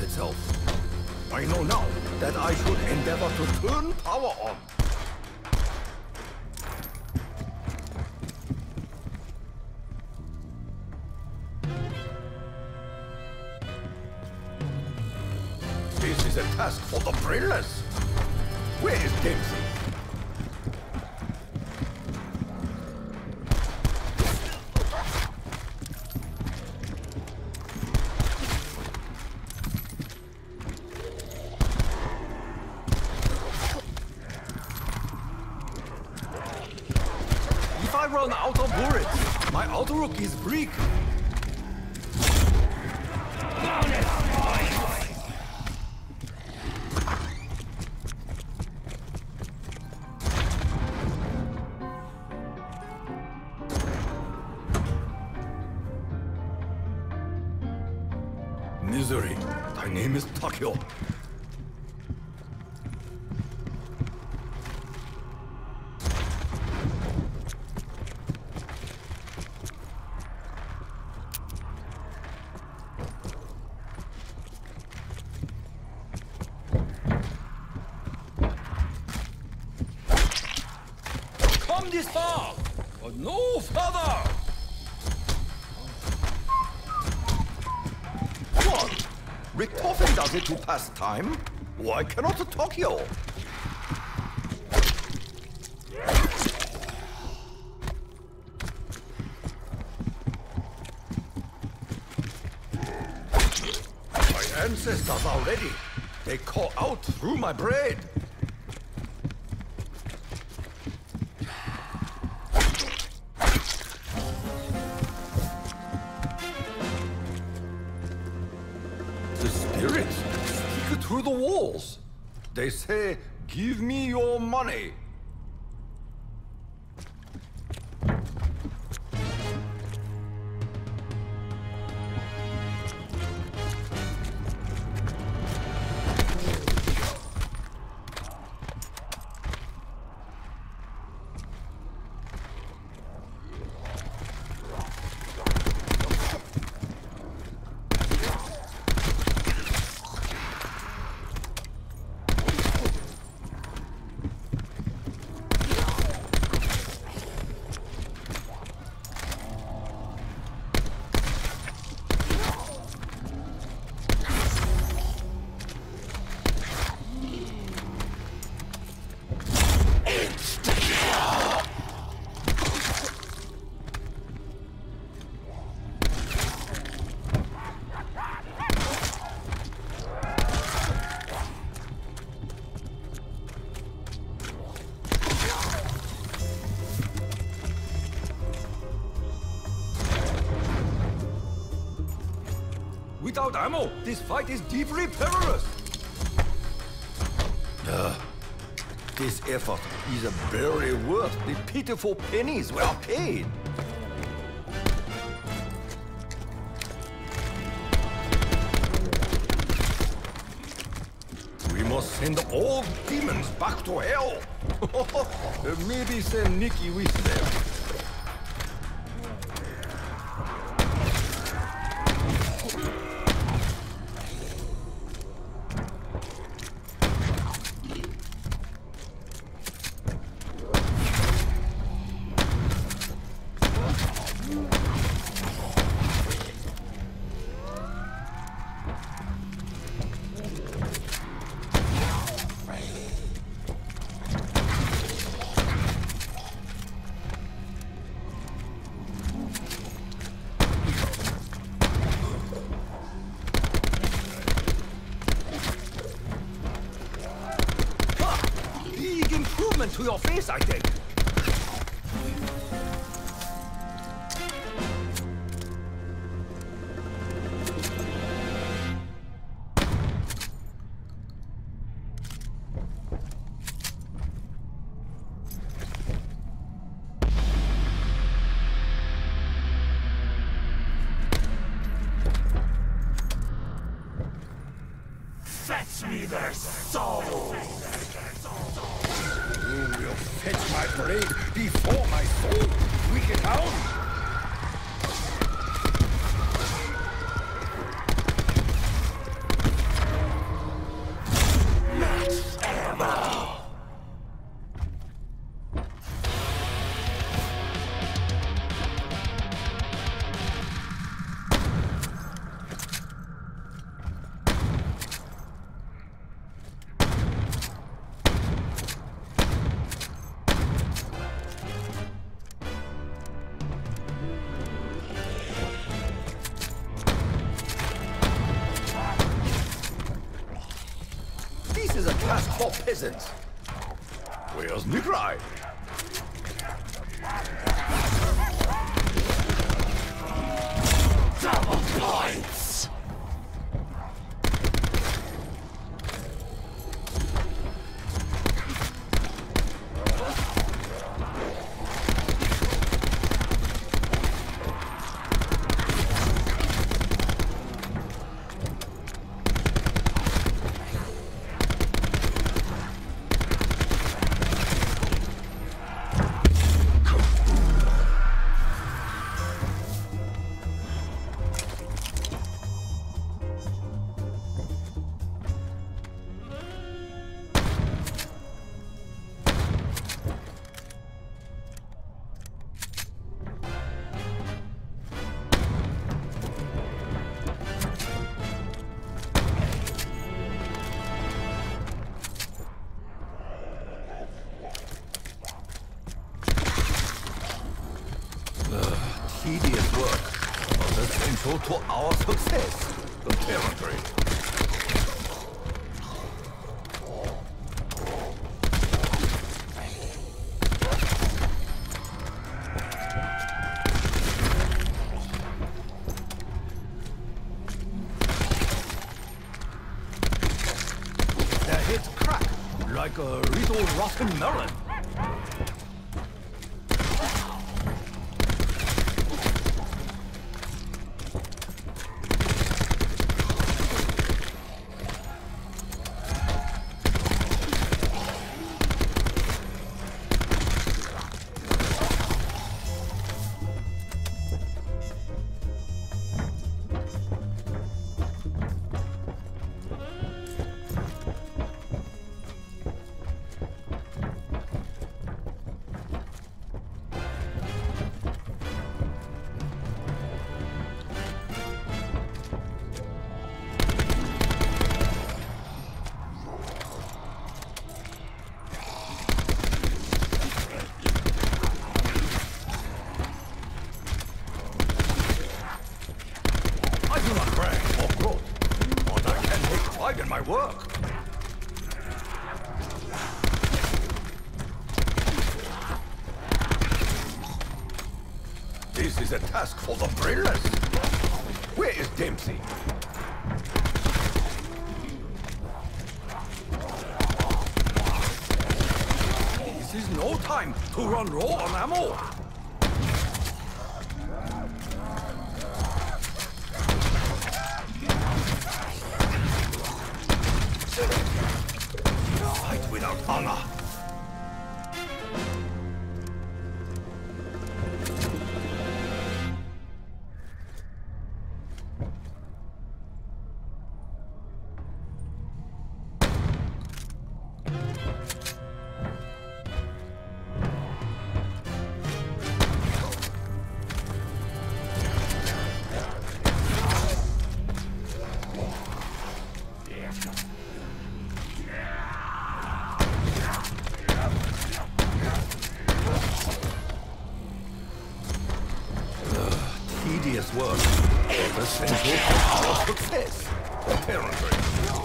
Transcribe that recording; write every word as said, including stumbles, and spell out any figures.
itself. I know now that I should endeavor to turn power on. This is a task for the brainless. Where is Dempsey? If I run out of bullets, my outlook is bleak. Misery, thy name is Takeo. Come this far, but no further! What? Richtofen does it to pass time? Why cannot Tokyo? My ancestors are ready. They call out through my brain. The spirits speak through the walls. They say, "Give me your money." Without ammo, this fight is deeply perilous. Uh, this effort is barely worth the pitiful pennies we are paid. We must send all demons back to hell. Maybe send Nikki with them. To your face, I think. Fetch me their souls! You will fetch my blade before my soul, wicked hound! for peasants. Where's Nigrai? Double points! Tedious work, but essential to our success. The territory. Their heads crack like a little rotten melon. In my work. This is a task for the brainless. Where is Dempsey? This is no time to run low on ammo. Fight without honor. Tedious work, but essential for our success. The territory.